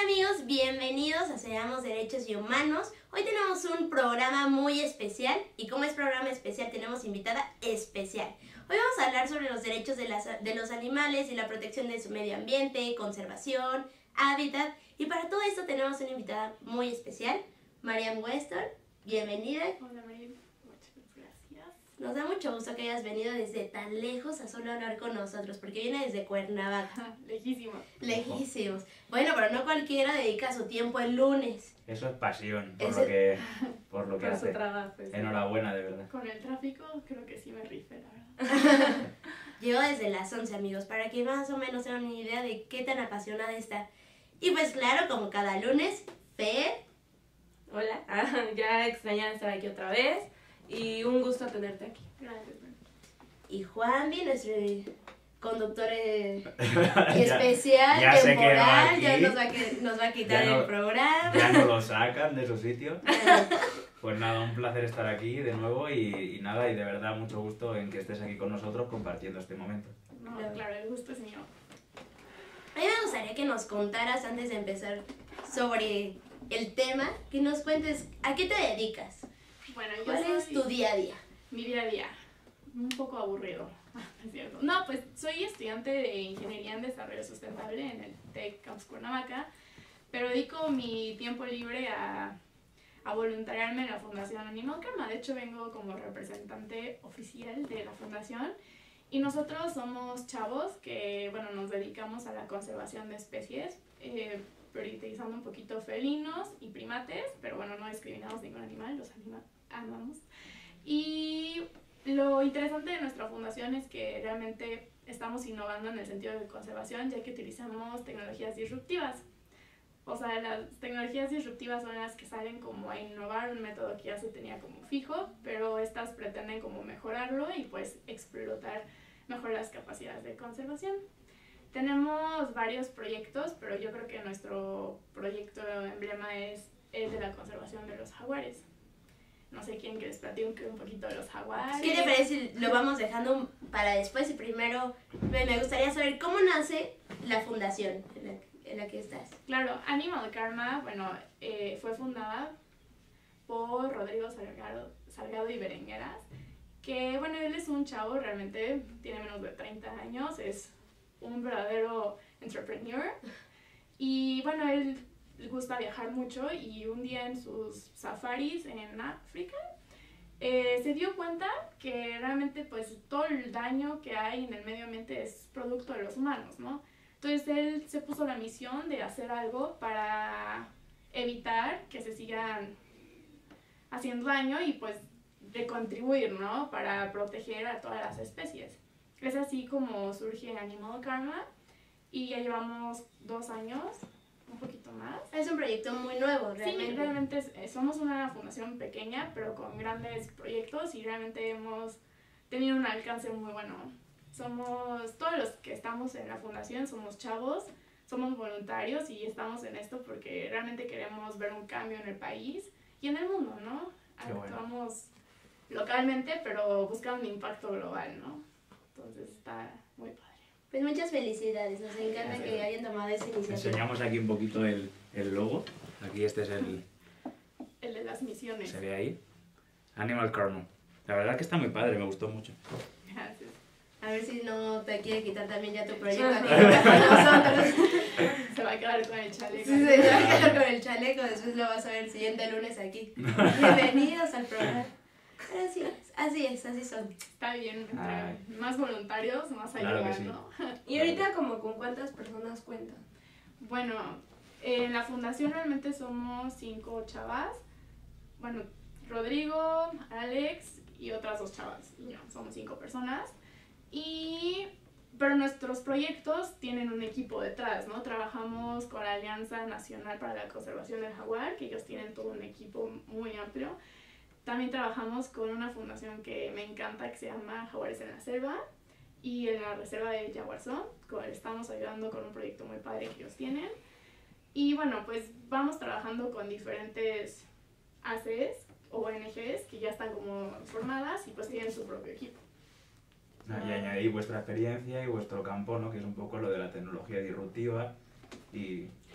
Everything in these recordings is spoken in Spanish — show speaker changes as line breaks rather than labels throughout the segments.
amigos, bienvenidos a Seamos Derechos y Humanos. Hoy tenemos un programa muy especial y como es programa especial tenemos invitada especial. Hoy vamos a hablar sobre los derechos de los animales y la protección de su medio ambiente, conservación, hábitat. Y para todo esto tenemos una invitada muy especial, Marian Weston. Bienvenida.
Hola Marian, muchas gracias.
Nos da mucho gusto que hayas venido desde tan lejos a solo hablar con nosotros, porque viene desde Cuernavaca.
Lejísimo.
Lejísimos. Bueno, pero no cualquiera dedica su tiempo el lunes.
Eso es pasión,
Por
lo que
Por su
hace.
trabajo. Sí.
Enhorabuena, de verdad.
Con el tráfico creo que sí me rifé, la verdad.
Llegó desde las 11, amigos, para que más o menos tengan una idea de qué tan apasionada está. Y pues claro, como cada lunes, Fer.
Hola, ya extrañaba estar aquí otra vez y un gusto tenerte aquí.
Gracias.
Y Juanvi, nuestro conductor especial,
ya se quedó
temporal,
aquí.
ya nos va a quitar
Ya no-
el programa.
Ya no lo sacan de su sitio.
Ya
Pues nada, un placer estar aquí de nuevo y nada, y de verdad mucho gusto en que estés aquí con nosotros compartiendo este momento.
No, claro, el gusto es mío.
A mí me gustaría que nos contaras antes de empezar sobre el tema, que nos cuentes a qué te dedicas,
Bueno, yo
cuál es
soy
tu día a día.
mi día a día. Un poco aburrido, es cierto. No, pues soy estudiante de Ingeniería en Desarrollo Sustentable en el TEC Campus Cuernavaca, pero dedico mi tiempo libre a voluntariarme en la Fundación Animal Karma. De hecho, vengo como representante oficial de la fundación y nosotros somos chavos que, bueno, nos dedicamos a la conservación de especies, priorizando un poquito felinos y primates, pero bueno, no discriminamos ningún animal, los amamos. Y lo interesante de nuestra fundación es que realmente estamos innovando en el sentido de conservación, ya que utilizamos tecnologías disruptivas. O sea, las tecnologías disruptivas son las que salen como a innovar un método que ya se tenía como fijo, pero estas pretenden como mejorarlo y pues explotar mejor las capacidades de conservación. Tenemos varios proyectos, pero yo creo que nuestro proyecto emblema es el de la conservación de los jaguares. No sé quién que les platique un poquito de los jaguares.
¿Qué te parece si lo vamos dejando para después? Y primero me gustaría saber cómo nace la fundación en la que estás.
Claro, Animal Karma, bueno, fue fundada por Rodrigo Salgado y Berengueras, que bueno, él es un chavo, realmente tiene menos de 30 años, es un verdadero entrepreneur y bueno, él le gusta viajar mucho y un día en sus safaris en África se dio cuenta que realmente pues todo el daño que hay en el medio ambiente es producto de los humanos, ¿no? Entonces él se puso la misión de hacer algo para evitar que se sigan haciendo daño y pues de contribuir, ¿no? Para proteger a todas las especies. Es así como surge Animal Karma y ya llevamos 2 años, un poquito más.
Es un proyecto muy nuevo, realmente.
Sí, realmente somos una fundación pequeña, pero con grandes proyectos y realmente hemos tenido un alcance muy bueno. Todos los que estamos en la fundación somos chavos, somos voluntarios y estamos en esto porque realmente queremos ver un cambio en el país y en el mundo, ¿no?
Qué bueno.
Actuamos localmente, pero buscamos un impacto global, ¿no? Entonces está muy padre.
Pues muchas felicidades, nos encanta que hayan tomado esa iniciativa.
Enseñamos aquí un poquito el logo. Aquí este es
El de las misiones.
se ve ahí. Animal Karma. La verdad que está muy padre, me gustó mucho.
Gracias.
A ver si no te quiere quitar también ya tu proyecto aquí con nosotros.
Se va a quedar con el chaleco.
Sí, se va a quedar con el chaleco, después lo vas a ver el siguiente lunes aquí. Bienvenidos al programa. Pero así son.
Está bien, entre
Ay.
más voluntarios, más
Claro
ayudan,
que sí.
¿no?
Y ahorita como con cuántas personas cuentan.
Bueno, en la fundación realmente somos 5 chavas. Bueno, Rodrigo, Alex y otras 2 chavas. Y yo, somos 5 personas. Pero nuestros proyectos tienen un equipo detrás, ¿no? Trabajamos con la Alianza Nacional para la Conservación del Jaguar, que ellos tienen todo un equipo muy amplio. También trabajamos con una fundación que me encanta, que se llama Jaguares en la Selva. Y en la reserva de Yaguarzó, estamos ayudando con un proyecto muy padre que ellos tienen. Y bueno, pues vamos trabajando con diferentes ACs o ONGs que ya están como formadas y pues tienen su propio equipo.
Y añadí vuestra experiencia y vuestro campo, ¿no? Que es un poco lo de la tecnología disruptiva y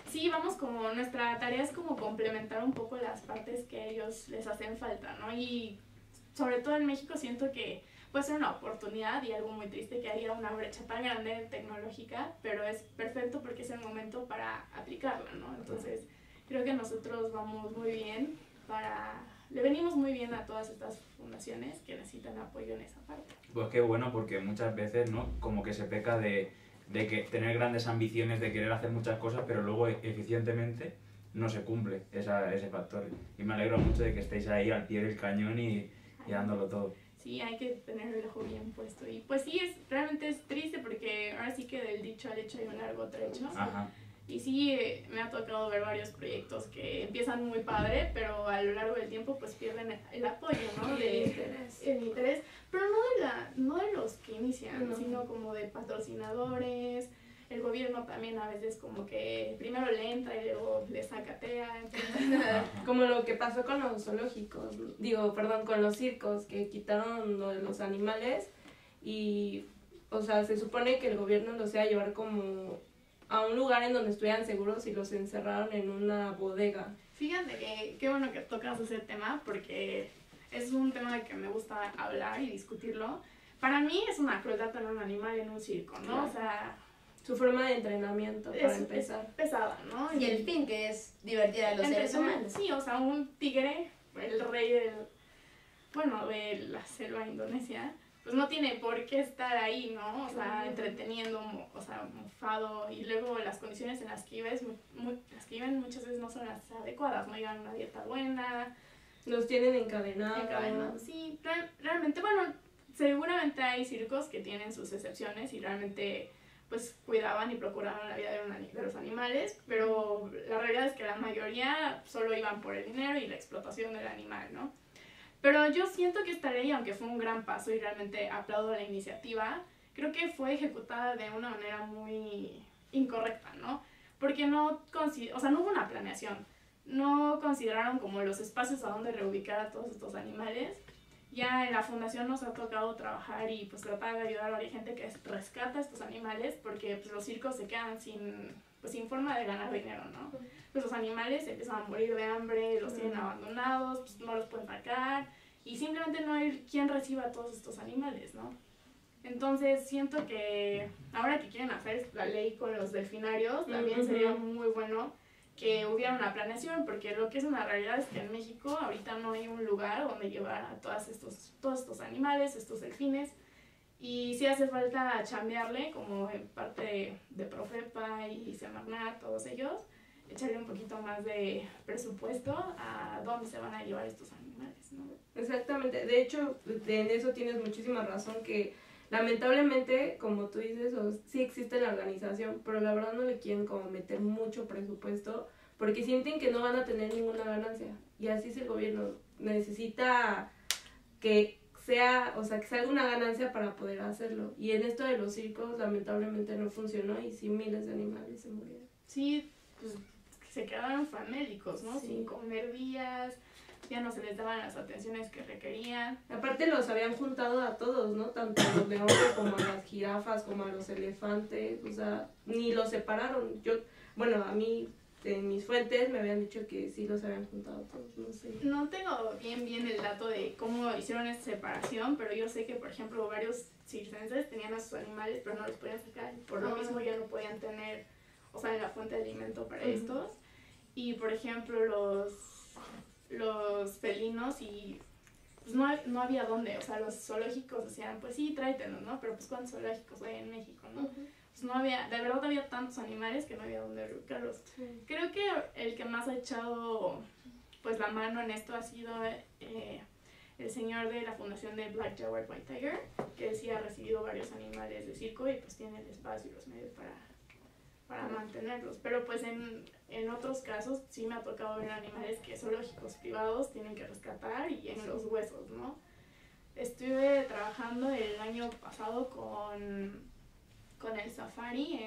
sí, vamos como, nuestra tarea es como complementar un poco las partes que a ellos les hacen falta, ¿no? Y sobre todo en México siento que puede ser una oportunidad y algo muy triste que haya una brecha tan grande tecnológica, pero es perfecto porque es el momento para aplicarla, ¿no? Entonces, creo que nosotros vamos muy bien le venimos muy bien a todas estas fundaciones que necesitan apoyo en esa parte.
Pues qué bueno, porque muchas veces, ¿no? Como que se peca de que tener grandes ambiciones, de querer hacer muchas cosas, pero luego eficientemente no se cumple ese factor. Y me alegro mucho de que estéis ahí al pie del cañón y dándolo todo.
Sí, hay que tener el ojo bien puesto. Y pues sí, realmente es triste porque ahora sí que del dicho al hecho hay un largo trecho.
Ajá.
Y sí, me ha tocado ver varios proyectos que empiezan muy padre, pero a lo largo del tiempo pues pierden el apoyo, ¿no? El interés, pero no de los que inician, sino como de patrocinadores. El gobierno también a veces como que primero le entra y luego le sacatea.
Como lo que pasó con los zoológicos, con los circos, que quitaron lo de los animales y, o sea, se supone que el gobierno los iba a llevar como a un lugar en donde estuvieran seguros y los encerraron en una bodega.
Fíjate que qué bueno que tocas ese tema porque es un tema de que me gusta hablar y discutirlo. Para mí es una crueldad tener un animal en un circo, ¿no?
Claro.
O sea,
su forma de entrenamiento para empezar.
Es pesada, ¿no?
Y el fin, que es divertir a los seres humanos.
Sí, o sea, un tigre, el rey de la selva indonesia, pues no tiene por qué estar ahí, ¿no? O sea, entreteniendo, o sea, mofado, y luego las condiciones en las que viven muchas veces no son las adecuadas, no llevan una dieta buena.
Los tienen encadenados.
Sí, realmente, bueno, seguramente hay circos que tienen sus excepciones y realmente pues cuidaban y procuraban la vida de los animales, pero la realidad es que la mayoría solo iban por el dinero y la explotación del animal, ¿no? Pero yo siento que esta ley, aunque fue un gran paso y realmente aplaudo la iniciativa, creo que fue ejecutada de una manera muy incorrecta, ¿no? Porque no hubo una planeación, no consideraron como los espacios a donde reubicar a todos estos animales. Ya en la fundación nos ha tocado trabajar y pues tratar de ayudar a varias gente que rescata a estos animales porque pues, los circos se quedan sin forma de ganar dinero, ¿no? Pues los animales empiezan a morir de hambre, los tienen abandonados, pues no los pueden sacar y simplemente no hay quien reciba a todos estos animales, ¿no? Entonces siento que ahora que quieren hacer la ley con los delfinarios, también sería muy bueno que hubiera una planeación, porque lo que es una realidad es que en México ahorita no hay un lugar donde llevar a todos estos animales, estos delfines, y sí hace falta chambearle, como en parte de Profepa y Semarnat, todos ellos, echarle un poquito más de presupuesto a dónde se van a llevar estos animales, ¿no?
Exactamente, de hecho, en eso tienes muchísima razón, que lamentablemente, como tú dices, sí existe la organización, pero la verdad no le quieren como meter mucho presupuesto porque sienten que no van a tener ninguna ganancia. Y así es el gobierno. Necesita que sea, o sea, que salga una ganancia para poder hacerlo. Y en esto de los circos, lamentablemente no funcionó y sí miles de animales se murieron.
Sí, pues se quedaron famélicos, ¿no?
Sí.
Sin comer días, ya no se les daban las atenciones que requerían.
Aparte los habían juntado a todos, ¿no? Tanto a los leones como a las jirafas, como a los elefantes, o sea, ni los separaron. A mí, en mis fuentes me habían dicho que sí los habían juntado a todos, no sé.
No tengo bien el dato de cómo hicieron esta separación, pero yo sé que, por ejemplo, varios circenses tenían a sus animales, pero no los podían sacar. Por lo mismo ya no podían tener, o sea, la fuente de alimento para estos. Y, por ejemplo, los felinos y pues no había dónde, o sea, los zoológicos decían, pues sí, tráetenos, ¿no? Pero pues ¿cuántos zoológicos hay en México, no? Pues no había, de verdad había tantos animales que no había dónde reubicarlos. Sí. Creo que el que más ha echado pues la mano en esto ha sido el señor de la fundación de Black Jaguar White Tiger, que sí ha recibido varios animales de circo y pues tiene el espacio y los medios para mantenerlos. Pero pues en otros casos sí me ha tocado ver animales que zoológicos privados tienen que rescatar y en los huesos, ¿no? Estuve trabajando el año pasado con el safari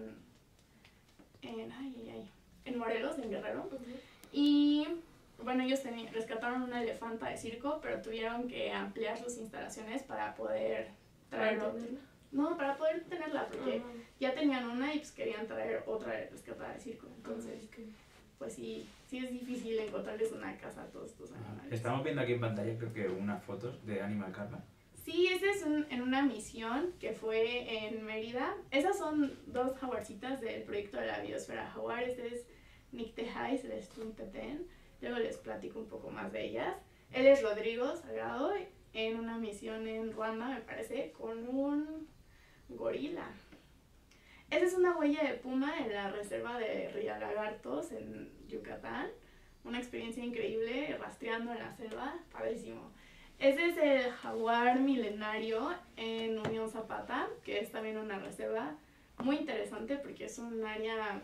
en Morelos, en Guerrero. Y bueno, ellos rescataron una elefanta de circo, pero tuvieron que ampliar sus instalaciones para poder traerlo. No, para poder tenerla, porque
Ajá.
ya tenían una y pues querían traer otra de rescatada de circo. Entonces, pues sí es difícil encontrarles una casa a todos estos animales.
Estamos viendo aquí en pantalla, creo que unas fotos de Animal Karma.
Sí, ese es en una misión que fue en Mérida. Esas son 2 jaguarcitas del proyecto de la biosfera jaguar. Este es Nick Tejai, Celestún Tetén. Luego les platico un poco más de ellas. Él es Rodrigo Salgado, en una misión en Ruanda, me parece, con un gorila. Esa es una huella de puma en la reserva de Ría Lagartos en Yucatán. Una experiencia increíble, rastreando en la selva, padrísimo. Ese es el jaguar milenario en Unión Zapata, que es también una reserva muy interesante porque es un área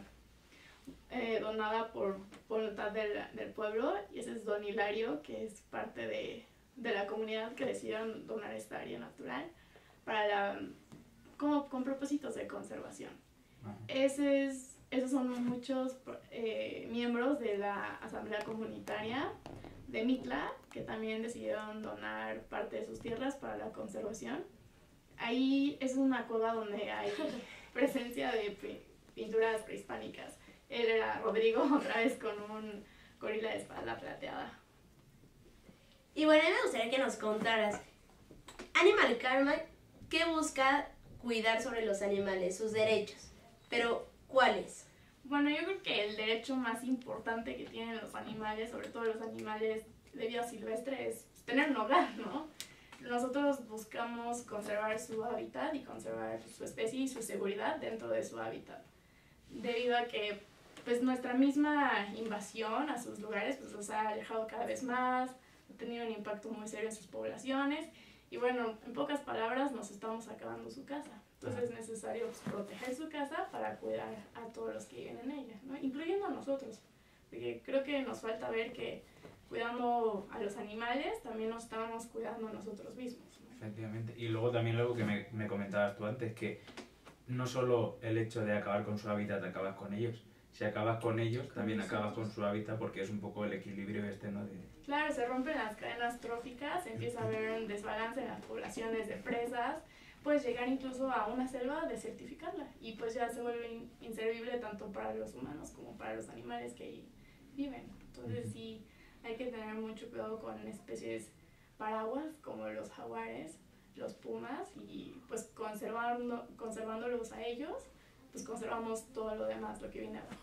donada por voluntad del pueblo, y ese es Don Hilario, que es parte de la comunidad que decidieron donar esta área natural para con propósitos de conservación.
Ajá.
Esos son muchos miembros de la Asamblea Comunitaria de Mitla, que también decidieron donar parte de sus tierras para la conservación. Ahí es una cueva donde hay presencia de pinturas prehispánicas. Él era Rodrigo, otra vez con un gorila de espalda plateada.
Y bueno, a mí me gustaría que nos contaras, Animal Karma, ¿qué busca cuidar sobre los animales, sus derechos? Pero, ¿cuáles?
Bueno, yo creo que el derecho más importante que tienen los animales, sobre todo los animales de vida silvestre, es tener un hogar, ¿no? Nosotros buscamos conservar su hábitat y conservar su especie y su seguridad dentro de su hábitat, debido a que pues nuestra misma invasión a sus lugares pues los ha alejado cada vez más, ha tenido un impacto muy serio en sus poblaciones y bueno, en pocas palabras nos estamos acabando su casa. Entonces es necesario pues, proteger su casa para cuidar a todos los que viven en ella, ¿no? Incluyendo a nosotros, porque creo que nos falta ver que cuidando a los animales también nos estamos cuidando a nosotros mismos, ¿no?
Efectivamente. Y luego también algo que me comentabas tú antes, que no solo el hecho de acabar con su hábitat acabas con ellos, si acabas con ellos también acabas con su hábitat, porque es un poco el equilibrio este, ¿no?
Claro, se rompen las cadenas tróficas, empieza a haber un desbalance en las poblaciones de presas, puedes llegar incluso a una selva, desertificarla y pues ya se vuelve inservible tanto para los humanos como para los animales que ahí viven. Entonces sí hay que tener mucho cuidado con especies paraguas como los jaguares, los pumas, y pues conservándolos a ellos, pues conservamos todo lo demás, lo que viene abajo.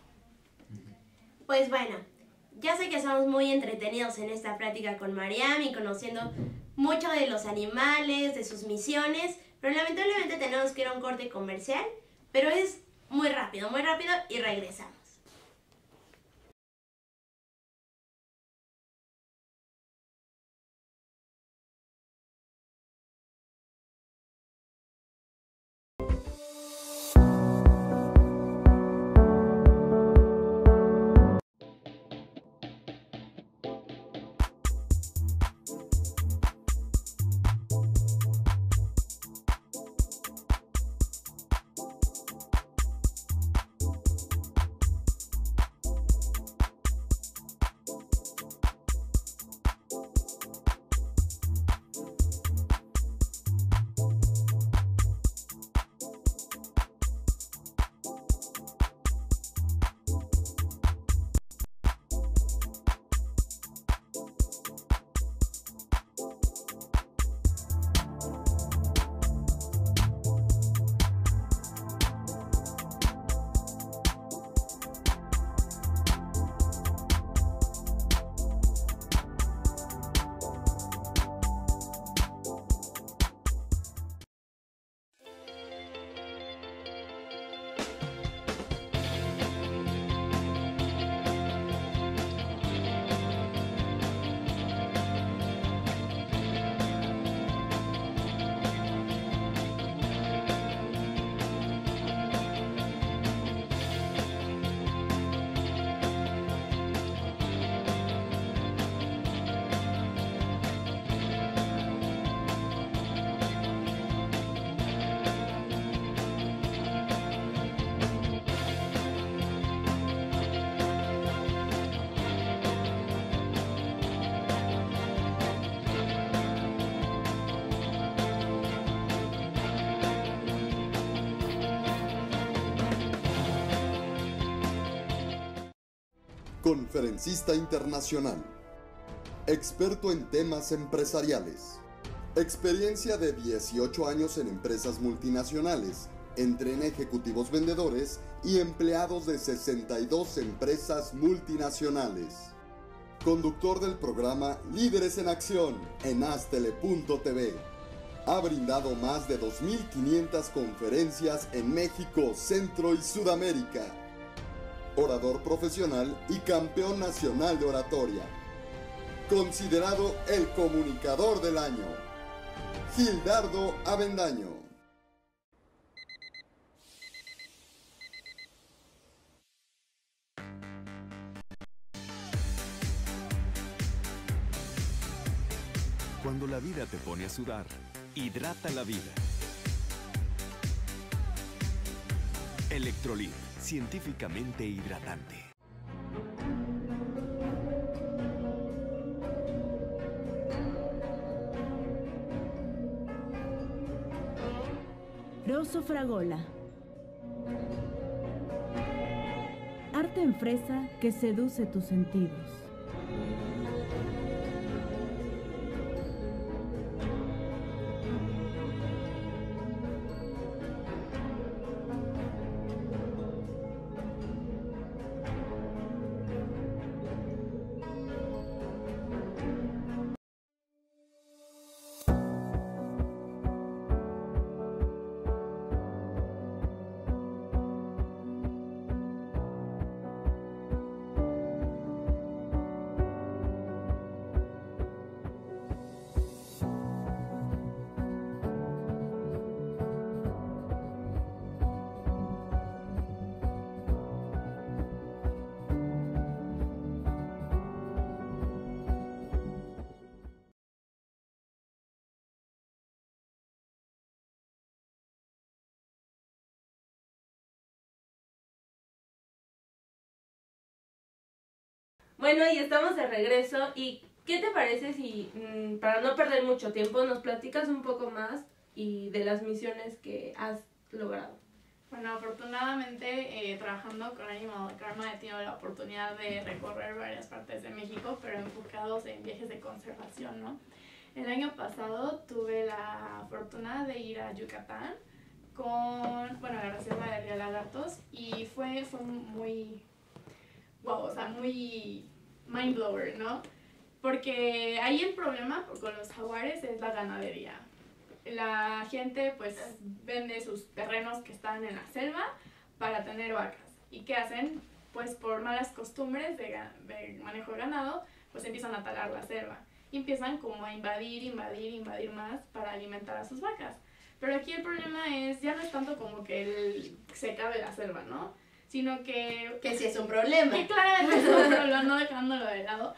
Pues bueno, ya sé que estamos muy entretenidos en esta plática con Mariam y conociendo mucho de los animales, de sus misiones, pero lamentablemente tenemos que ir a un corte comercial, pero es muy rápido y regresamos.
conferencista internacional, experto en temas empresariales, experiencia de 18 años en empresas multinacionales, entre ejecutivos vendedores y empleados de 62 empresas multinacionales. Conductor del programa Líderes en Acción en Astele.tv. Ha brindado más de 2.500 conferencias en México, Centro y Sudamérica. Orador profesional y campeón nacional de oratoria. Considerado el comunicador del año. Gildardo Avendaño.
Cuando la vida te pone a sudar, hidrata la vida. Electrolit, científicamente hidratante.
Rosso Fragola. Arte en fresa que seduce tus sentidos.
Bueno, y estamos de regreso. ¿Y qué te parece si, para no perder mucho tiempo, nos platicas un poco más y de las misiones que has logrado?
Bueno, afortunadamente, trabajando con Ánimo de Karma, he tenido la oportunidad de recorrer varias partes de México, pero enfocados en viajes de conservación, ¿no? El año pasado tuve la fortuna de ir a Yucatán con, bueno, la reserva de Río Lagartos, y fue muy, wow, o sea, muy mind blower, ¿no? Porque ahí el problema con los jaguares es la ganadería. La gente pues vende sus terrenos que están en la selva para tener vacas. ¿Y qué hacen? Pues por malas costumbres de manejo de ganado, pues empiezan a talar la selva. Y empiezan como a invadir más para alimentar a sus vacas. Pero aquí el problema es, ya no es tanto como que se acabe la selva, ¿no? Sino que
sí es un problema.
Que claramente es un problema, no dejándolo de lado.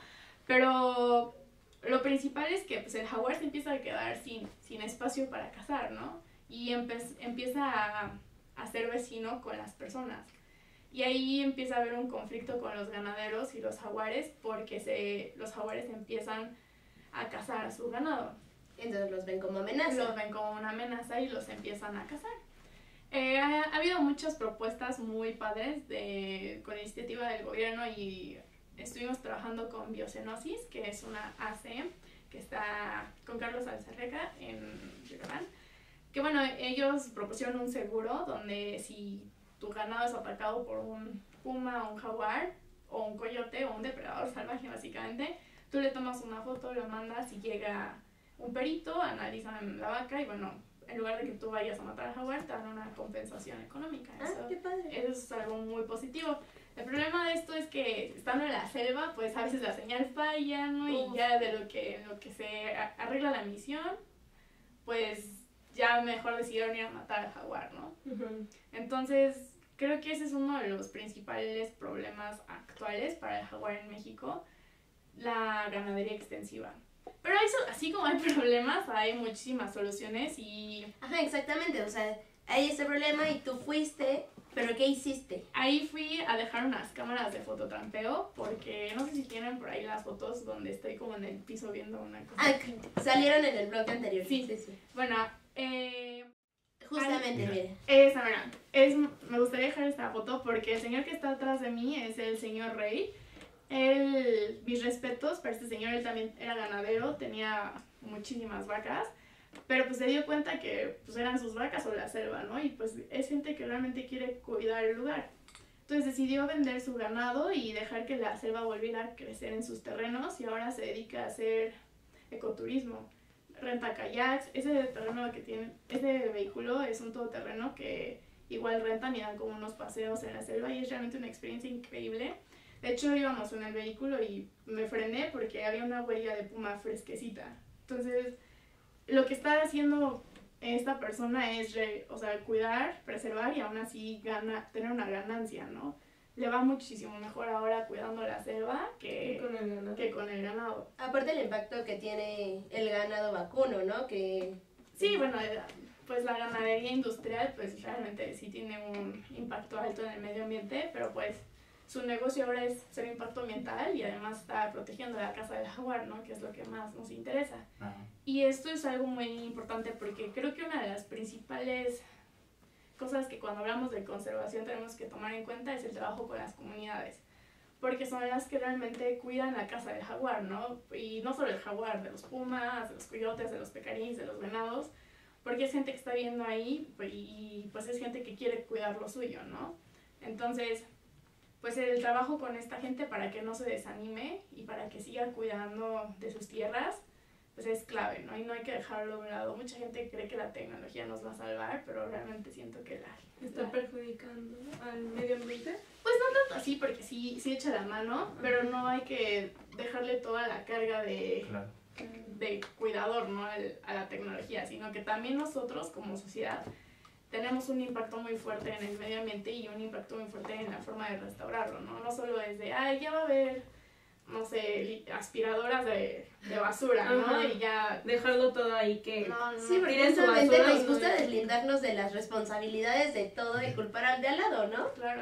Pero lo principal es que pues, el jaguar se empieza a quedar sin espacio para cazar, ¿no? Y empieza a ser vecino con las personas. Y ahí empieza a haber un conflicto con los ganaderos y los jaguares, porque los jaguares empiezan a cazar a su ganado.
Entonces los ven como amenaza.
Los ven como una amenaza y los empiezan a cazar. Ha habido muchas propuestas muy padres con iniciativa del gobierno, y estuvimos trabajando con Biocenosis, que es una AC que está con Carlos Alcerreca en Yucatán. Que bueno, ellos propusieron un seguro donde si tu ganado es atacado por un puma, un jaguar o un coyote o un depredador salvaje básicamente, tú le tomas una foto, lo mandas y llega un perito, analizan la vaca y bueno, en lugar de que tú vayas a matar al jaguar, te dan una compensación económica.
Qué padre.
Eso es algo muy positivo. El problema de esto es que estando en la selva, pues a veces la señal falla, ¿no? Y ya de lo que se arregla la misión, pues ya mejor decidieron ir a matar al jaguar, ¿no? Entonces, creo que ese es uno de los principales problemas actuales para el jaguar en México, la ganadería extensiva. Pero eso, así como hay problemas, hay muchísimas soluciones y...
Ajá, exactamente, o sea, hay ese problema y tú fuiste, pero ¿qué hiciste?
Ahí fui a dejar unas cámaras de fototrampeo, porque no sé si tienen por ahí las fotos donde estoy como en el piso viendo una cosa.
Salieron en el blog anterior.
Sí. Bueno,
justamente, mire.
Esa, mira, me gustaría dejar esta foto porque el señor que está atrás de mí es el señor Rey. mis respetos para este señor, él también era ganadero, tenía muchísimas vacas, pero pues se dio cuenta que pues eran sus vacas o la selva, ¿no? Y pues es gente que realmente quiere cuidar el lugar. Entonces decidió vender su ganado y dejar que la selva volviera a crecer en sus terrenos y ahora se dedica a hacer ecoturismo. Renta kayaks, ese terreno que tiene, ese vehículo es un todoterreno que igual rentan y dan como unos paseos en la selva y es realmente una experiencia increíble. De hecho íbamos en el vehículo y me frené porque había una huella de puma fresquecita. Entonces lo que está haciendo esta persona es cuidar, preservar y aún así tener una ganancia, ¿no? Le va muchísimo mejor ahora cuidando la selva que con el ganado.
Aparte el impacto que tiene el ganado vacuno, ¿no? Que...
Sí, bueno, pues la ganadería industrial pues realmente sí tiene un impacto alto en el medio ambiente, pero pues su negocio ahora es ser impacto ambiental y además está protegiendo la caza del jaguar, ¿no? Que es lo que más nos interesa.
Ajá.
Y esto es algo muy importante porque creo que una de las principales cosas que cuando hablamos de conservación tenemos que tomar en cuenta es el trabajo con las comunidades, porque son las que realmente cuidan la caza del jaguar, ¿no? Y no solo el jaguar, de los pumas, de los coyotes, de los pecarís, de los venados, porque es gente que está viendo ahí y pues es gente que quiere cuidar lo suyo, ¿no? Entonces, pues el trabajo con esta gente para que no se desanime y para que siga cuidando de sus tierras, pues es clave, ¿no? Y no hay que dejarlo de un lado. Mucha gente cree que la tecnología nos va a salvar, pero realmente siento que
¿Está perjudicando al medio ambiente?
Pues no tanto así, porque sí echa la mano, pero no hay que dejarle toda la carga de cuidador, ¿no? a la tecnología, sino que también nosotros como sociedad tenemos un impacto muy fuerte en el medio ambiente y un impacto muy fuerte en la forma de restaurarlo, ¿no? No solo es de, ya va a haber, no sé, aspiradoras de basura, ¿no?
Ajá.
Y ya...
Dejarlo todo ahí que...
No,
Sí, porque
tiren su
justamente
basura,
nos
¿no?
gusta deslindarnos de las responsabilidades de todo y culpar al de al lado, ¿no?
Claro,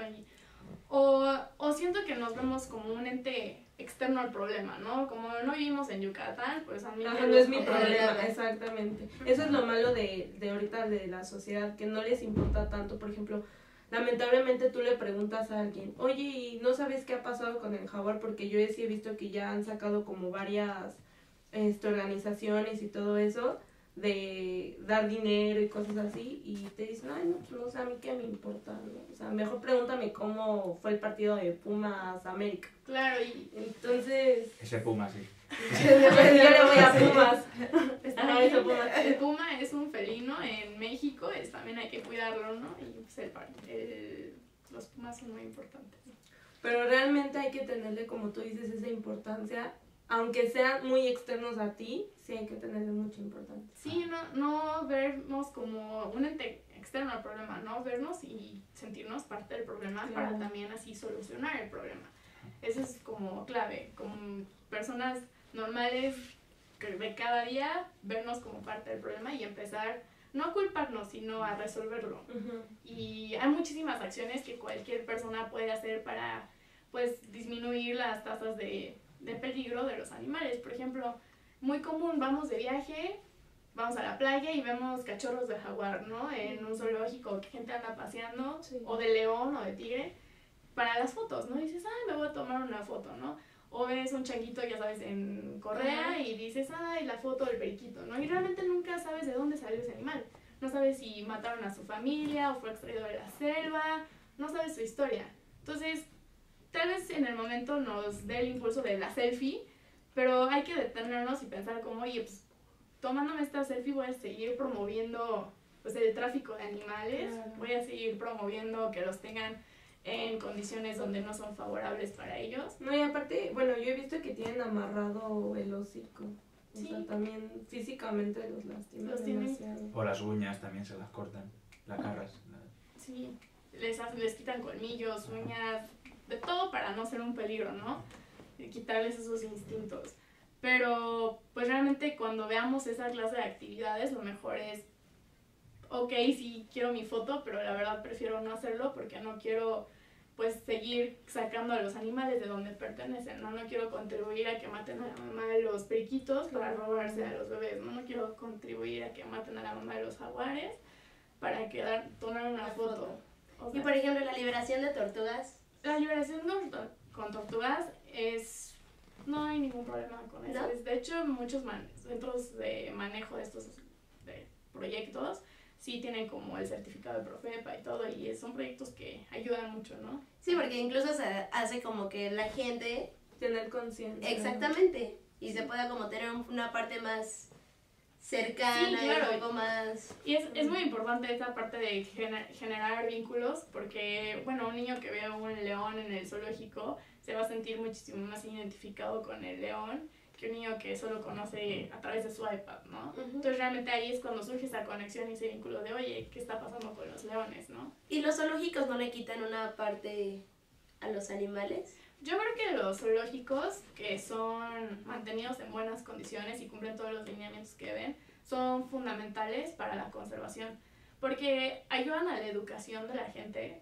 o siento que nos vemos como un ente externo al problema, ¿no? Como no vivimos en Yucatán, pues a mí
Ajá, no es mi
problema.
problema, exactamente. Eso es lo malo de ahorita de la sociedad, que no les importa tanto. Por ejemplo, lamentablemente tú le preguntas a alguien, oye, ¿y no sabes qué ha pasado con el jaguar? Porque yo sí he visto que ya han sacado como varias organizaciones y todo eso, de dar dinero y cosas así, y te dicen, ay, no, pues no sé, a mí qué me importa, ¿no? O sea, mejor pregúntame cómo fue el partido de Pumas América.
Claro, y
Entonces,
Ese puma, sí.
yo le voy a Pumas.
Ajá,
Eso, Pumas.
el puma es un felino en México, también hay que cuidarlo, ¿no? Y pues los pumas son muy importantes.
Pero realmente hay que tenerle, como tú dices, esa importancia, aunque sean muy externos a ti, sí hay que tenerle mucha importancia.
Sí, no vernos como un ente externo al problema, ¿no? Vernos y sentirnos parte del problema
Claro.
para también así solucionar el problema. Eso es como clave, como personas normales de cada día, vernos como parte del problema y empezar, no a culparnos, sino a resolverlo.
Uh-huh.
Y hay muchísimas acciones que cualquier persona puede hacer para, pues, disminuir las tasas de peligro de los animales. Por ejemplo, muy común, vamos de viaje, vamos a la playa y vemos cachorros de jaguar, ¿no? En un zoológico que gente anda paseando,
Sí.
o de león o de tigre, para las fotos, ¿no? Y dices, me voy a tomar una foto, ¿no? O ves un changuito, ya sabes, en Correa,
Ajá.
y dices, la foto del periquito, ¿no? Y realmente nunca sabes de dónde salió ese animal. No sabes si mataron a su familia o fue extraído de la selva, no sabes su historia. Entonces, tal vez en el momento nos dé el impulso de la selfie, pero hay que detenernos y pensar como, oye, pues tomándome esta selfie voy a seguir promoviendo pues el tráfico de animales,
Claro.
voy a seguir promoviendo que los tengan en condiciones donde no son favorables para ellos.
No, y aparte, bueno, yo he visto que tienen amarrado el hocico. O
Sí.
sea, también físicamente los lastiman
Los tienen.
demasiado.
O las uñas también se las cortan. Las garras.
Sí, les quitan colmillos, uñas, de todo para no ser un peligro, ¿no? Quitarles esos instintos. Pero, pues realmente cuando veamos esa clase de actividades, lo mejor es, ok, sí quiero mi foto, pero la verdad prefiero no hacerlo porque no quiero, pues, seguir sacando a los animales de donde pertenecen, ¿no? No quiero contribuir a que maten a la mamá de los periquitos para robarse a los bebés, ¿no? No quiero contribuir a que maten a la mamá de los jaguares para tomar una foto. O
Y
sea,
por ejemplo, la liberación de tortugas.
la liberación con tortugas no hay ningún problema con eso.
¿No?
De hecho, muchos centros de manejo de estos de proyectos sí tienen como el certificado de Profepa y todo, y son proyectos que ayudan mucho, ¿no?
Sí, porque incluso se hace como que la gente...
Tener conciencia.
Exactamente. Y se pueda como tener una parte más cercana,
Sí, claro.
y un poco más...
Y es muy importante esta parte de generar vínculos, porque, bueno, un niño que ve un león en el zoológico se va a sentir muchísimo más identificado con el león que un niño que solo conoce a través de su iPad, ¿no?
Ujú.
Entonces realmente ahí es cuando surge esa conexión y ese vínculo de, oye, ¿qué está pasando con los leones, no?
¿Y los zoológicos no le quitan una parte a los animales?
Yo creo que los zoológicos que son mantenidos en buenas condiciones y cumplen todos los lineamientos que deben, son fundamentales para la conservación, porque ayudan a la educación de la gente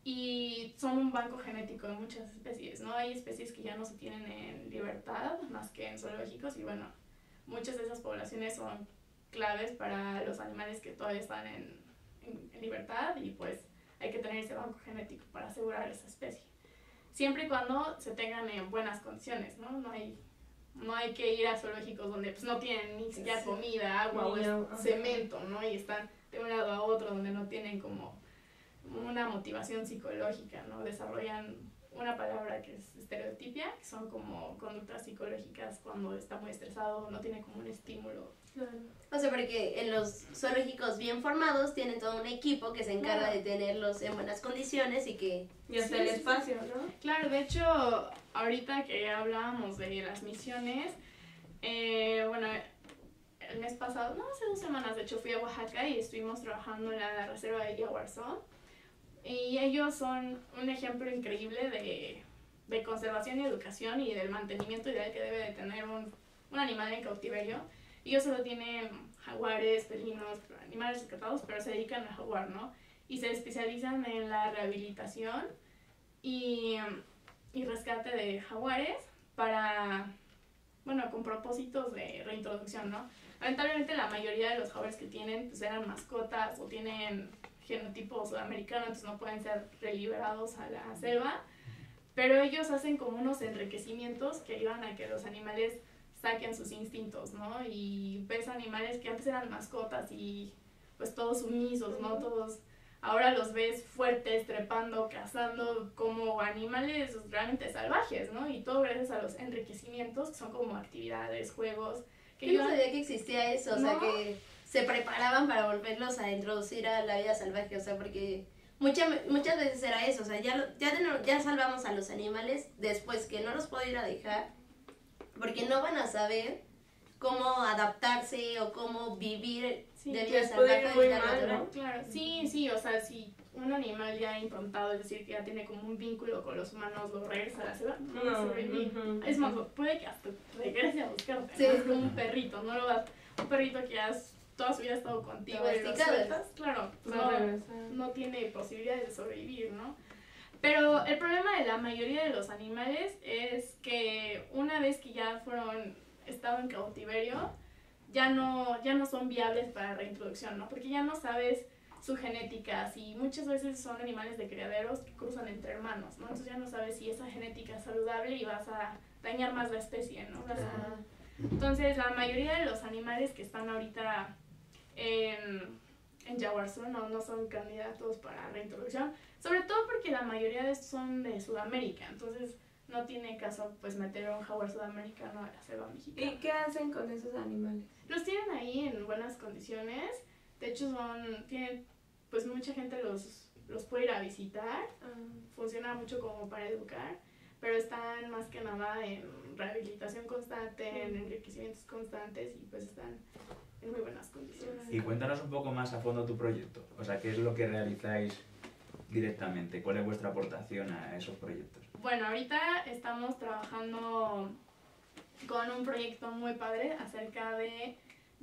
y son un banco genético de muchas especies, ¿no? Hay especies que ya no se tienen en libertad más que en zoológicos, y bueno, muchas de esas poblaciones son claves para los animales que todavía están en libertad, y pues hay que tener ese banco genético para asegurar esa especie. Siempre y cuando se tengan en buenas condiciones, ¿no? No hay que ir a zoológicos donde pues no tienen ni siquiera comida, agua o cemento, ¿no? Y están de un lado a otro donde no tienen como una motivación psicológica, ¿no? Desarrollan una palabra que es estereotipia, que son como conductas psicológicas cuando está muy estresado, no tiene como un estímulo.
Claro.
O sea, porque en los zoológicos bien formados tienen todo un equipo que se encarga
Claro.
de tenerlos en buenas condiciones y que...
Y hasta
Sí,
el
sí,
espacio, ¿no?
Claro, de hecho, ahorita que hablábamos de las misiones, bueno, el mes pasado, no, hace 2 semanas, de hecho fui a Oaxaca y estuvimos trabajando en la reserva de Yaguarzó, y ellos son un ejemplo increíble de conservación y educación y del mantenimiento ideal que debe de tener un animal en cautiverio. Ellos solo tienen jaguares, felinos, animales rescatados, pero se dedican al jaguar, ¿no? Y se especializan en la rehabilitación y rescate de jaguares para, bueno, con propósitos de reintroducción, ¿no? Lamentablemente la mayoría de los jaguares que tienen pues eran mascotas o tienen genotipo sudamericano, entonces no pueden ser reliberados a la selva, pero ellos hacen como unos enriquecimientos que ayudan a que los animales saquen sus instintos, ¿no? Y ves animales que antes eran mascotas y pues todos sumisos, ¿no? Todos ahora los ves fuertes, trepando, cazando, como animales realmente salvajes, ¿no? Y todo gracias a los enriquecimientos, que son como actividades, juegos. Que
Yo no sabía que existía eso, o sea,
¿No?
que se preparaban para volverlos a introducir a la vida salvaje, o sea, porque muchas veces era eso, o sea, ya salvamos a los animales después que no los puedo ir a dejar, porque no van a saber cómo adaptarse o cómo vivir
Sí,
de
que
vida
les puede
salvaje
ir
de
muy
vida
mal,
natural.
¿no?
Claro, sí, o sea, si un animal ya improntado, es decir, que ya tiene como un vínculo con los humanos, lo regresa a la selva, no va a sobrevivir. Es más, puede que hasta regrese a buscarte,
Sí.
¿no? Es como un perrito, no lo vas, un perrito que ya toda su vida ha estado contigo y lo
Domesticado.
sueltas, claro, pues
Va a regresar.
no tiene posibilidades de sobrevivir, ¿no? Pero el problema de la mayoría de los animales es que una vez que ya estado en cautiverio, ya no son viables para reintroducción, ¿no? Porque ya no sabes su genética, y muchas veces son animales de criaderos que cruzan entre hermanos, ¿no? Entonces ya no sabes si esa genética es saludable y vas a dañar más la especie, ¿no? Entonces la mayoría de los animales que están ahorita en Yaguarzó no son candidatos para reintroducción, sobre todo porque la mayoría de estos son de Sudamérica, entonces no tiene caso pues meter a un jaguar sudamericano a la selva mexicana.
¿Y qué hacen con esos animales?
Los tienen ahí en buenas condiciones, de hecho pues mucha gente los puede ir a visitar, funciona mucho como para educar, pero están más que nada en rehabilitación constante, en enriquecimientos constantes, y pues están en muy buenas condiciones.
Y cuéntanos un poco más a fondo tu proyecto, o sea, ¿qué es lo que realizáis directamente? ¿Cuál es vuestra aportación a esos proyectos?
Bueno, ahorita estamos trabajando con un proyecto muy padre acerca de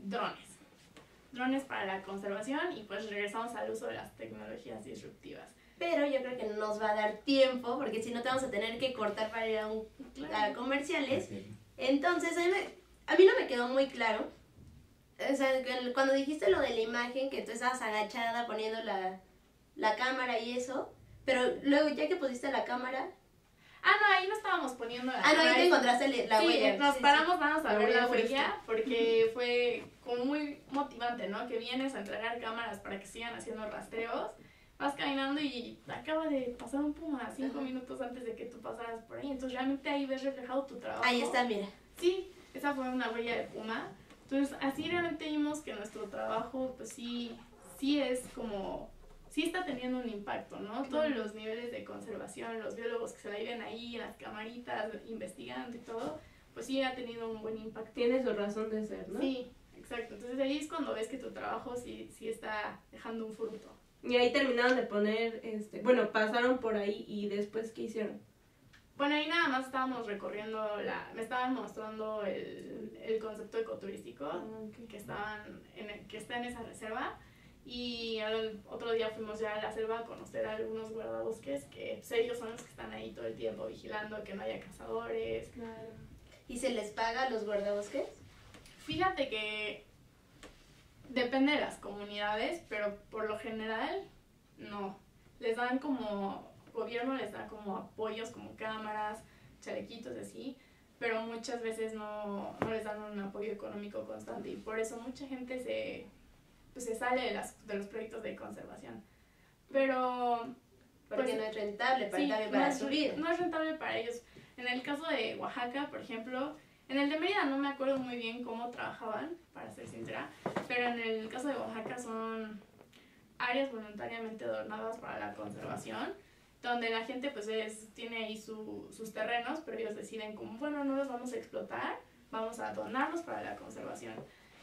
drones para la conservación, y pues regresamos al uso de las tecnologías disruptivas.
Pero yo creo que no nos va a dar tiempo, porque si no te vamos a tener que cortar para ir a comerciales. Entonces, a mí no me quedó muy claro. O sea, cuando dijiste lo de la imagen, que tú estabas agachada poniendo la cámara y eso, pero luego ya que pusiste la cámara...
Ah, no, ahí no estábamos poniendo la
Ah, no, ahí te
cámara.
encontraste la
Sí,
huella.
nos
Sí,
paramos, vamos a
La
ver
huella
la
fue
huella, porque fue como muy motivante, ¿no? Que vienes a entregar cámaras para que sigan haciendo rastreos, vas caminando y acaba de pasar un puma 5
Ajá.
minutos antes de que tú pasaras por ahí, entonces realmente ahí ves reflejado tu trabajo.
Ahí está, mira.
Sí, esa fue una huella de puma. Entonces, así realmente vimos que nuestro trabajo, pues sí es como, sí está teniendo un impacto, ¿no? Todos los niveles de conservación, los biólogos que se la viven ahí, las camaritas, investigando y todo, pues sí ha tenido un buen impacto.
Tiene su razón de ser, ¿no?
Sí, exacto. Entonces ahí es cuando ves que tu trabajo sí está dejando un fruto.
Y ahí terminaron de poner, bueno, pasaron por ahí y después, ¿qué hicieron?
Bueno, ahí nada más estábamos recorriendo, me estaban mostrando el concepto ecoturístico que está en esa reserva, y al otro día fuimos ya a la selva a conocer a algunos guardabosques que pues, ellos son los que están ahí todo el tiempo vigilando que no haya cazadores.
Claro.
¿Y se les paga a los guardabosques?
Fíjate que depende de las comunidades, pero por lo general no. Les dan como, gobierno les da como apoyos, como cámaras, chalequitos así, pero muchas veces no les dan un apoyo económico constante y por eso mucha gente se sale de los proyectos de conservación. Pero
Porque
pues,
no es rentable para,
sí,
también para
no
su
es,
vida.
no es rentable para ellos. En el caso de Oaxaca, por ejemplo, en el de Mérida no me acuerdo muy bien cómo trabajaban, para ser sincera, pero en el caso de Oaxaca son áreas voluntariamente donadas para la conservación, donde la gente pues tiene ahí sus terrenos, pero ellos deciden como, bueno, no los vamos a explotar, vamos a donarlos para la conservación.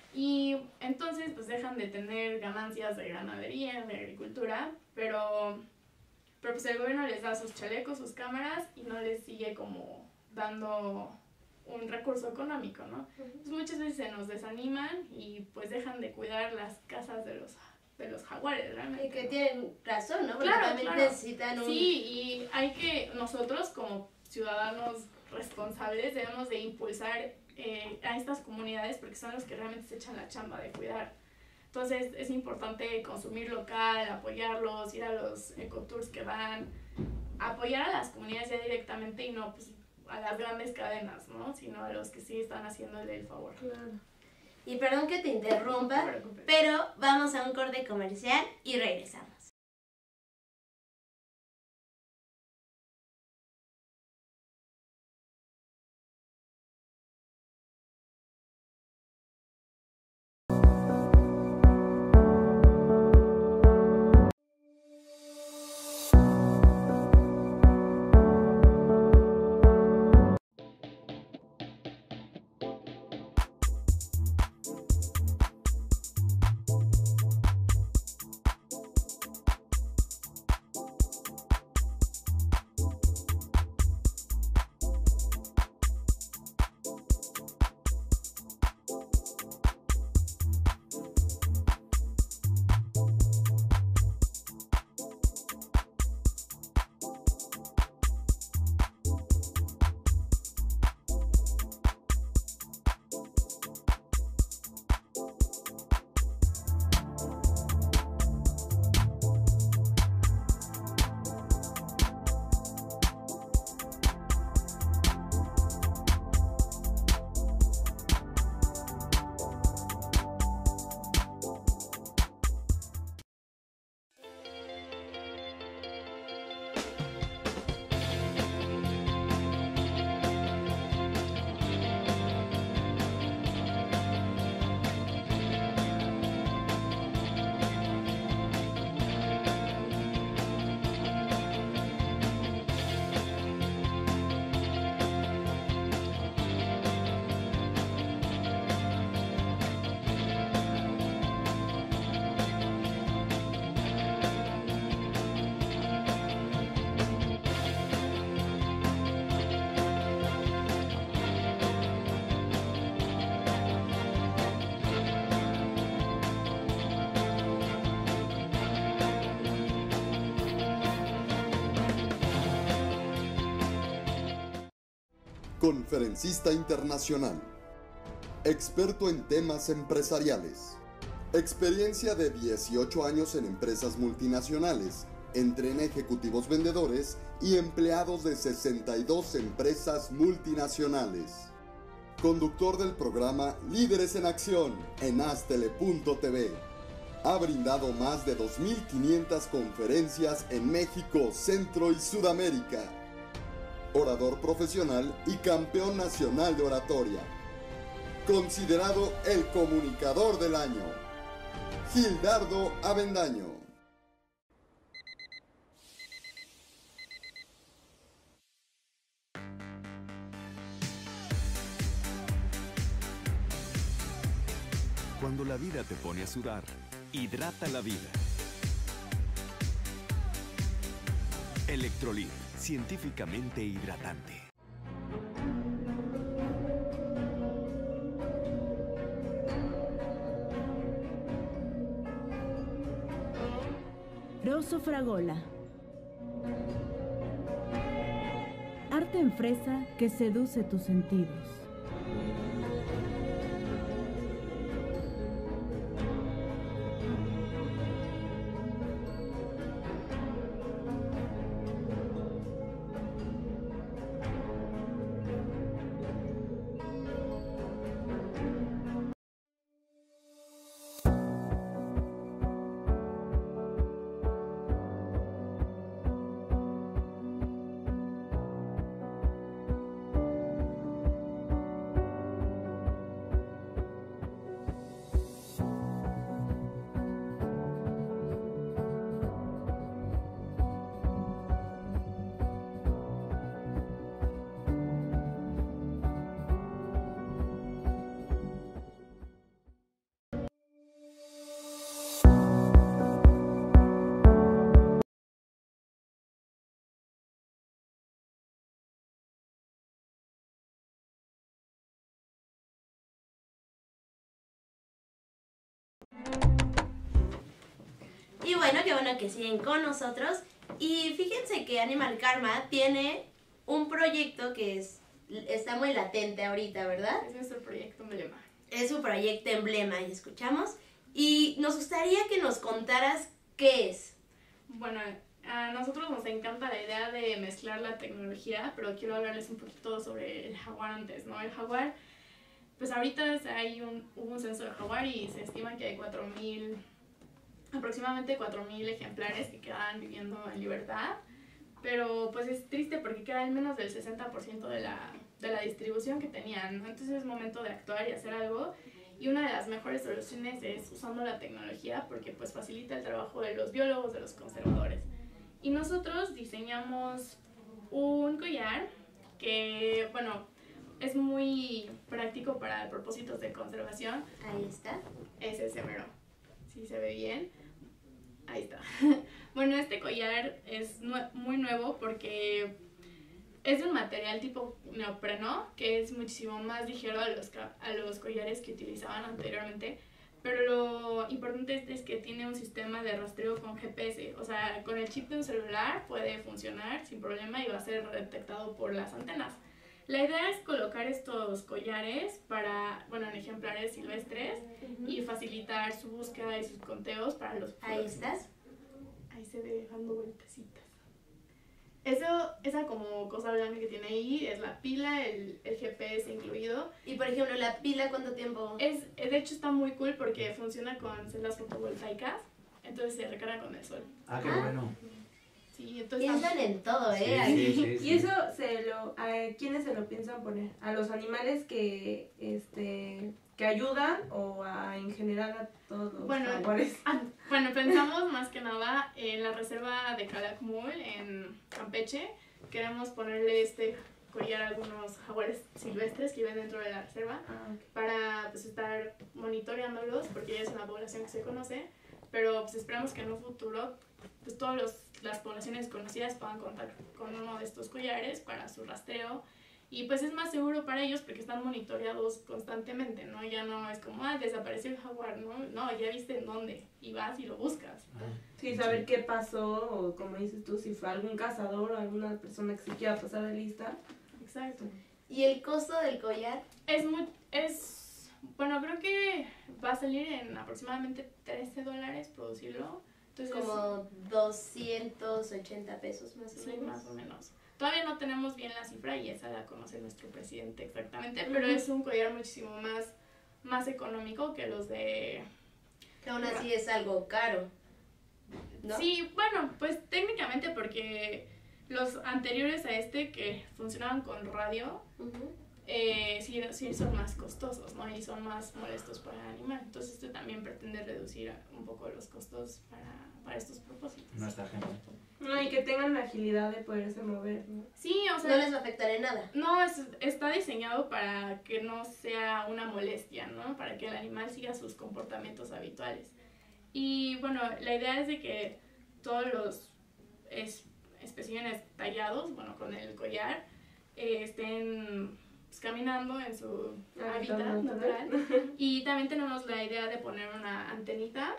Y entonces pues dejan de tener ganancias de ganadería, de agricultura, pero pues el gobierno les da sus chalecos, sus cámaras y no les sigue como dando un recurso económico, ¿no? Entonces muchas veces se nos desaniman y pues dejan de cuidar las casas de los jaguares, realmente.
Y que tienen razón, ¿no? Porque
Claro,
también
claro.
necesitan un...
Sí, y hay que, nosotros como ciudadanos responsables debemos de impulsar a estas comunidades porque son los que realmente se echan la chamba de cuidar. Entonces es importante consumir local, apoyarlos, ir a los ecotours que van, apoyar a las comunidades ya directamente y no pues a las grandes cadenas, ¿no? Sino a los que sí están haciéndole el favor.
Claro.
Y perdón que te interrumpa,
No te preocupes.
pero vamos a un corte comercial y regresamos.
Conferencista internacional. Experto en temas empresariales. Experiencia de 18 años en empresas multinacionales, Entrena ejecutivos vendedores y empleados de 62 empresas multinacionales. Conductor del programa Líderes en Acción en Astele.tv. Ha brindado más de 2.500 conferencias en México, Centro y Sudamérica. Orador profesional y campeón nacional de oratoria. Considerado el comunicador del año. Gildardo Avendaño.
Cuando la vida te pone a sudar, hidrata la vida. Electrolit, científicamente hidratante.
Rosso Fragola. Arte en fresa que seduce tus sentidos.
Y bueno, qué bueno que siguen con nosotros. Y fíjense que Animal Karma tiene un proyecto que está muy latente ahorita, ¿verdad?
Es nuestro proyecto emblema.
Es su proyecto emblema, y escuchamos. Y nos gustaría que nos contaras qué es.
Bueno, a nosotros nos encanta la idea de mezclar la tecnología, pero quiero hablarles un poquito sobre el jaguar antes, ¿no? El jaguar, pues ahorita hubo un censo de jaguar y se estima que hay aproximadamente 4.000 ejemplares que quedan viviendo en libertad, pero pues es triste porque queda en menos del 60% de la distribución que tenían, ¿no? Entonces es momento de actuar y hacer algo, y una de las mejores soluciones es usando la tecnología porque pues facilita el trabajo de los biólogos, de los conservadores. Y nosotros diseñamos un collar que, bueno, es muy práctico para propósitos de conservación.
Ahí está.
Es ese mero. Sí, se ve bien. Ahí está. Bueno, este collar es muy nuevo porque es de un material tipo neopreno, que es muchísimo más ligero a los collares que utilizaban anteriormente. Pero lo importante es que tiene un sistema de rastreo con GPS. O sea, con el chip de un celular puede funcionar sin problema y va a ser detectado por las antenas. La idea es colocar estos collares en ejemplares silvestres y facilitar su búsqueda y sus conteos para los futuros.
Ahí estás.
Ahí se ve dando vueltecitas. Esa como cosa blanca que tiene ahí es la pila, el GPS incluido.
Y por ejemplo, la pila, ¿cuánto tiempo?
De hecho está muy cool porque funciona con celdas fotovoltaicas, entonces se recarga con el sol.
Ah, qué bueno.
Sí, entonces
Piensan en todo,
Sí,
¿eh?
sí, sí.
Y eso ¿a quiénes se lo piensan poner? ¿A los animales que ayudan o en general a todos los jaguares?
Bueno, pensamos más que nada en la reserva de Calakmul en Campeche. Queremos ponerle este collar a algunos jaguares silvestres que viven dentro de la reserva para pues estar monitoreándolos porque ya es una población que se conoce, pero pues esperamos que en un futuro pues todas las poblaciones conocidas puedan contar con uno de estos collares para su rastreo, y pues es más seguro para ellos porque están monitoreados constantemente, ¿no? Ya no es como, desapareció el jaguar, no, ya viste en dónde, y vas y lo buscas.
Sí, saber qué pasó, o como dices tú, si fue algún cazador o alguna persona que se quiera pasar de lista.
Exacto.
¿Y el costo del collar?
Bueno, creo que va a salir en aproximadamente $13 producirlo. Entonces,
Como 280 pesos más o
sí,
menos.
más o menos. Todavía no tenemos bien la cifra y esa la conoce nuestro presidente exactamente, pero es un collar muchísimo más económico que los de...
Que aún así es algo caro, ¿no?
Sí, bueno, pues técnicamente porque los anteriores a este que funcionaban con radio,
Ujú.
sí son más costosos, ¿no? Y son más molestos para el animal. Entonces este también pretende reducir un poco los costos para estos propósitos.
No está genial.
No, y que tengan la agilidad de poderse mover, ¿no?
Sí, o
No
sea,
les va a afectar en nada.
no, está diseñado para que no sea una molestia, ¿no? Para que el animal siga sus comportamientos habituales. Y bueno, la idea es de que todos los especímenes tallados, bueno, con el collar, estén pues, caminando en su hábitat natural. Y también tenemos la idea de poner una antenita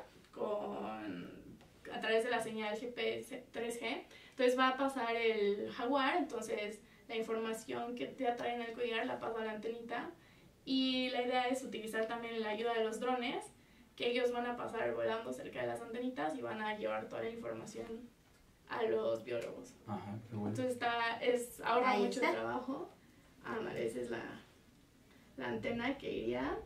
a través de la señal GPS 3G. Entonces va a pasar el jaguar, entonces la información que te atrae en el collar la pasa a la antenita. Y la idea es utilizar también la ayuda de los drones, que ellos van a pasar volando cerca de las antenitas y van a llevar toda la información a los biólogos.
Ajá, qué bueno.
Entonces ahorra
Ahí
mucho
está.
trabajo. Esa es la antena que iría.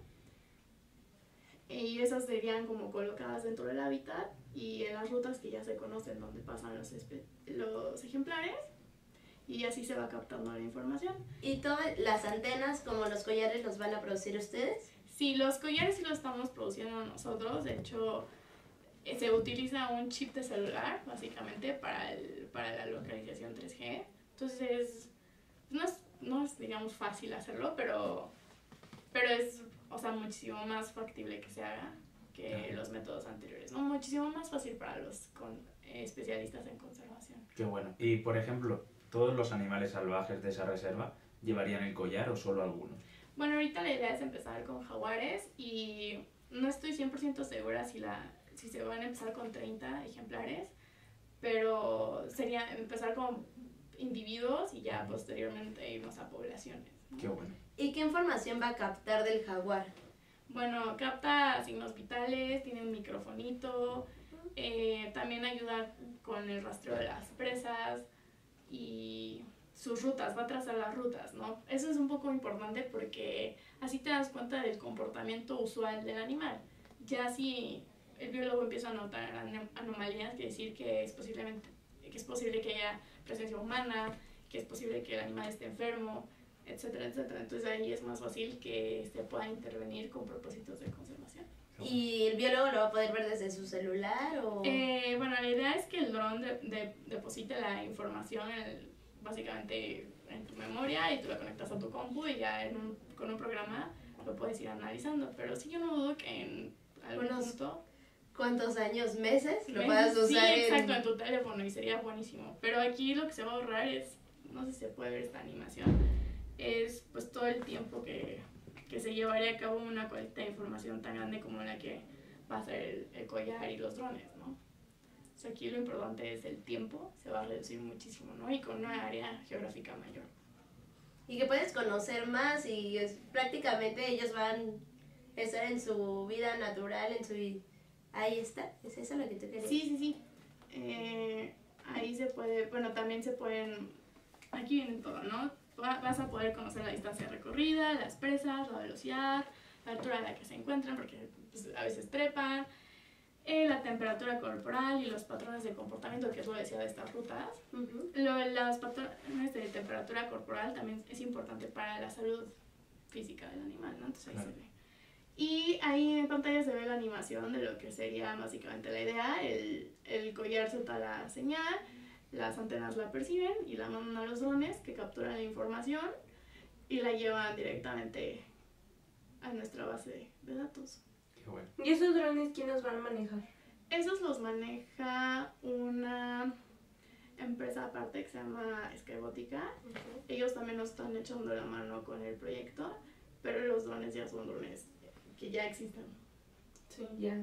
Y esas serían como colocadas dentro del hábitat y en las rutas que ya se conocen donde pasan los ejemplares. Y así se va captando la información.
¿Y todas las antenas, como los collares, los van a producir ustedes?
Sí, los collares sí los estamos produciendo nosotros. De hecho, se utiliza un chip de celular, básicamente, para la localización 3G. Entonces, no es, digamos, fácil hacerlo, pero es, o sea, muchísimo más factible que se haga que los métodos anteriores, ¿no? Muchísimo más fácil para los especialistas en conservación.
Qué bueno. Y, por ejemplo, ¿todos los animales salvajes de esa reserva llevarían el collar o solo algunos?
Bueno, ahorita la idea es empezar con jaguares y no estoy 100% segura si se van a empezar con 30 ejemplares, pero sería empezar con individuos y ya posteriormente irnos a poblaciones, ¿no?
Qué bueno.
¿Y qué información va a captar del jaguar?
Bueno, capta signos vitales, tiene un microfonito, también ayuda con el rastreo de las presas y sus rutas, va a trazar las rutas, ¿no? Eso es un poco importante porque así te das cuenta del comportamiento usual del animal. Ya si el biólogo empieza a notar anomalías, quiere decir que es posible que haya presencia humana, que es posible que el animal esté enfermo, etcétera, etcétera. Entonces ahí es más fácil que se pueda intervenir con propósitos de conservación.
¿Y el biólogo lo va a poder ver desde su celular o...?
Bueno, la idea es que el dron deposite la información básicamente en tu memoria y tú la conectas a tu compu y ya con un programa lo puedes ir analizando. Pero sí, yo no dudo que en algún punto...
¿Cuántos años, meses lo
meses,
puedas usar?
Sí, exacto, en tu teléfono y sería buenísimo. Pero aquí lo que se va a ahorrar es, no sé si se puede ver esta animación, es pues todo el tiempo que se llevaría a cabo una colecta de información tan grande como la que va a ser el collar y los drones, ¿no? O sea, aquí lo importante es el tiempo, se va a reducir muchísimo, ¿no? Y con una área geográfica mayor.
Y que puedes conocer más y prácticamente ellos van a estar en su vida natural, en su... Ahí está, ¿es eso lo que tú querías?
Sí. Ahí se puede, bueno, también se pueden, aquí viene todo, ¿no? Vas a poder conocer la distancia recorrida, las presas, la velocidad, la altura a la que se encuentran, porque pues, a veces trepan, la temperatura corporal y los patrones de comportamiento, que es lo que decía de estas rutas.
Uh-huh.
Los patrones de temperatura corporal también es importante para la salud física del animal, ¿no? Entonces ahí se ve. Y ahí en pantalla se ve la animación de lo que sería básicamente la idea. El collar suelta la señal, las antenas la perciben y la mandan a los drones que capturan la información y la llevan directamente a nuestra base de datos.
Qué bueno.
¿Y esos drones quién los van a manejar?
Esos los maneja una empresa aparte que se llama Skybotica. Ellos también nos están echando la mano con el proyecto, pero los drones ya son drones que ya existen.
Sí, ya.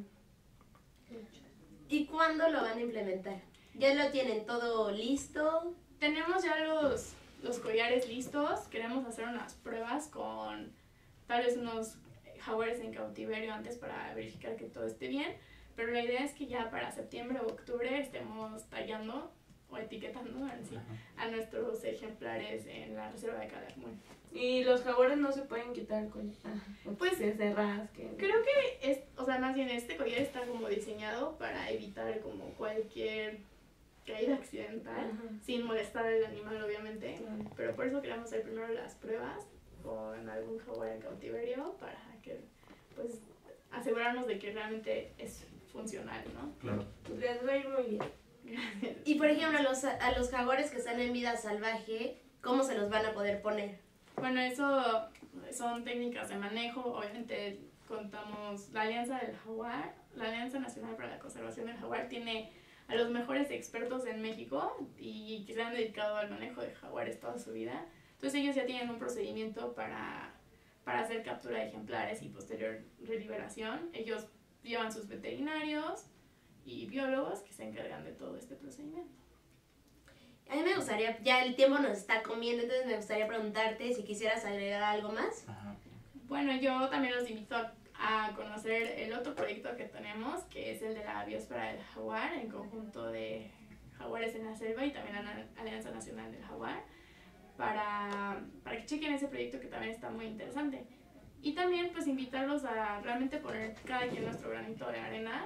¿Y cuándo lo van a implementar? ¿Ya lo tienen todo listo?
Tenemos ya los collares listos. Queremos hacer unas pruebas con tal vez unos jaguares en cautiverio antes para verificar que todo esté bien. pero la idea es que ya para septiembre o octubre estemos tallando o etiquetando así, a nuestros ejemplares en la reserva de Calakmul.
Y los jaguares no se pueden quitar con
Pues,
que se rasquen.
Creo que o sea, más bien este collar está como diseñado para evitar como cualquier caída accidental, sin molestar al animal obviamente, pero por eso queremos hacer primero las pruebas con algún jaguar en cautiverio para que pues asegurarnos de que realmente es funcional, ¿no?
Claro.
Les va a ir muy bien.
Gracias.
Y por ejemplo, a los jaguares que están en vida salvaje, ¿cómo se los van a poder poner?
Bueno, eso son técnicas de manejo. Obviamente contamos la Alianza del Jaguar, la Alianza Nacional para la Conservación del Jaguar tiene a los mejores expertos en México y que se han dedicado al manejo de jaguares toda su vida. Entonces ellos ya tienen un procedimiento para hacer captura de ejemplares y posterior reliberación. Ellos llevan sus veterinarios y biólogos que se encargan de todo este procedimiento.
A mí me gustaría, ya el tiempo nos está comiendo, entonces me gustaría preguntarte si quisieras agregar algo más.
Ajá.
Bueno, yo también los invito a conocer el otro proyecto que tenemos, que es el de la biosfera del jaguar, en conjunto de Jaguares en la Selva y también la Alianza Nacional del Jaguar, para que chequen ese proyecto que también está muy interesante. Y también pues invitarlos a realmente poner cada quien nuestro granito de arena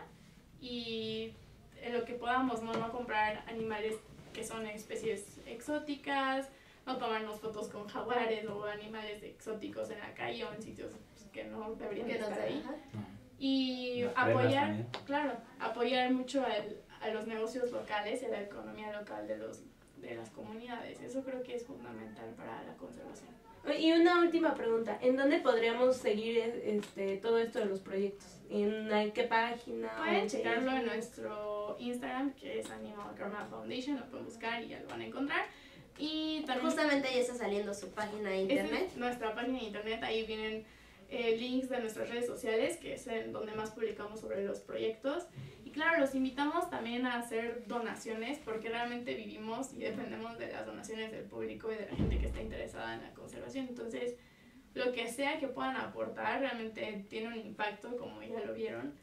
y en lo que podamos, no comprar animales que son especies exóticas, no tomarnos fotos con jaguares o animales exóticos en la calle o en sitios pues, que no deberían
Que no
estar
sé,
ahí.
ajá.
Y
Las prendas
apoyar,
también.
claro, apoyar mucho a los negocios locales y a la economía local de las comunidades. Eso creo que es fundamental para la conservación.
Y una última pregunta, ¿en dónde podríamos seguir todo esto de los proyectos? ¿En qué página?
Pueden
¿O
checarlo en
Facebook?
nuestro Instagram, que es Animal Karma Foundation, lo pueden buscar y ya lo van a encontrar. Y también
Justamente ahí está saliendo su página de
esa
internet.
es nuestra página de internet, ahí vienen links de nuestras redes sociales, que es en donde más publicamos sobre los proyectos. Y claro, los invitamos también a hacer donaciones, porque realmente vivimos y dependemos de las donaciones del público y de la gente que está interesada en la conservación. Entonces, lo que sea que puedan aportar realmente tiene un impacto, como ya lo vieron,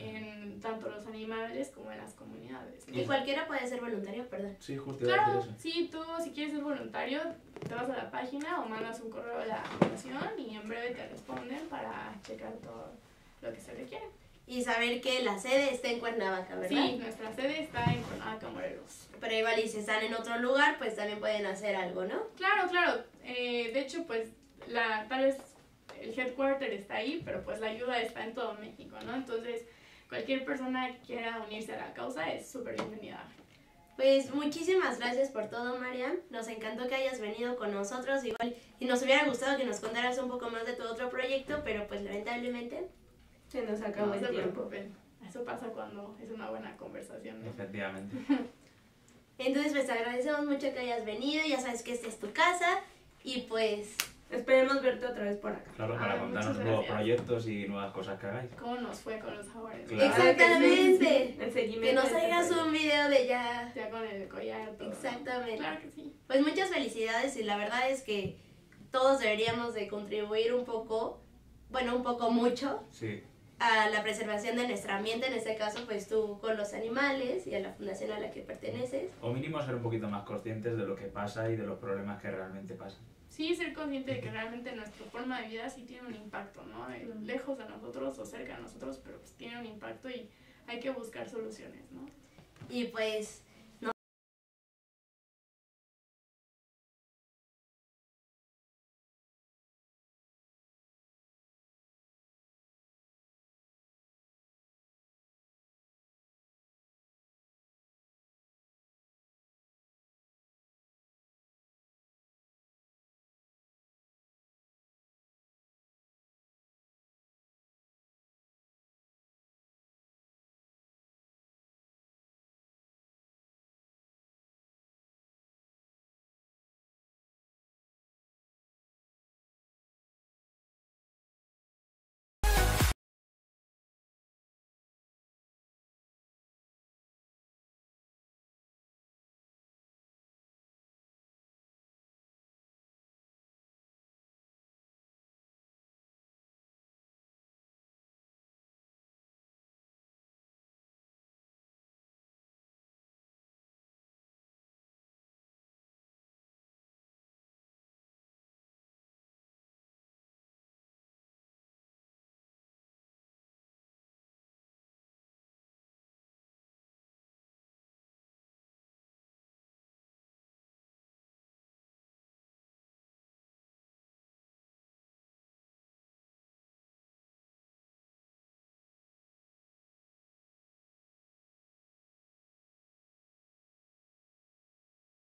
en tanto los animales como en las comunidades, ¿no?
Y cualquiera puede ser voluntario, perdón.
Sí, justo iba a
Claro,
decir eso.
sí, tú si quieres ser voluntario, te vas a la página o mandas un correo a la fundación y en breve te responden para checar todo lo que se requiere.
Y saber que la sede está en Cuernavaca, ¿verdad?
Sí, nuestra sede está en Cuernavaca, Morelos.
Pero igual y si están en otro lugar, pues también pueden hacer algo, ¿no?
Claro, de hecho, pues, tal vez el headquarter está ahí, pero pues la ayuda está en todo México, ¿no? Entonces, cualquier persona que quiera unirse a la causa es súper bienvenida.
Pues muchísimas gracias por todo, Mariam. Nos encantó que hayas venido con nosotros. Igual, y nos hubiera gustado que nos contaras un poco más de tu otro proyecto, pero pues lamentablemente.
Se nos acabó
No
el
se
tiempo.
preocupen, eso pasa cuando es una buena conversación, ¿no?
Efectivamente.
Entonces, pues te agradecemos mucho que hayas venido. Ya sabes que esta es tu casa. Y pues,
Esperemos verte otra vez por acá.
Claro,
Ay,
para contarnos
muchas
nuevos
gracias.
proyectos y nuevas cosas que hagáis.
¿Cómo nos fue con los jaguares?
Claro.
exactamente.
El seguimiento
Que nos
de este
traigas
proyecto.
un video de ya.
Ya con el collar, todo.
Exactamente.
Claro que sí.
Pues muchas felicidades y la verdad es que todos deberíamos de contribuir un poco, bueno, un poco mucho,
Sí,
a la preservación de nuestro ambiente, en este caso pues tú con los animales y a la fundación a la que perteneces.
o mínimo ser un poquito más conscientes de lo que pasa y de los problemas que realmente pasan.
Sí, ser consciente de que realmente nuestra forma de vida sí tiene un impacto, ¿no? Lejos de nosotros o cerca de nosotros, pero pues tiene un impacto y hay que buscar soluciones, ¿no?
Y pues